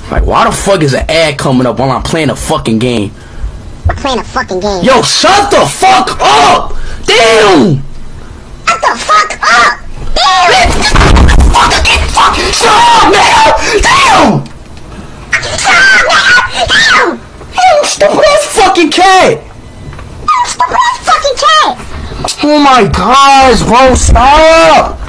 Like, why the fuck is an ad coming up while I'm playing a fucking game? I'm playing a fucking game. Yo, shut the fuck up! Damn! Shut the fuck up! Damn! Shut up, man! Damn! Shut up, man! Damn! Damn, stupid ass fucking cat! Stupid ass fucking cat! Oh my gosh, bro, stop!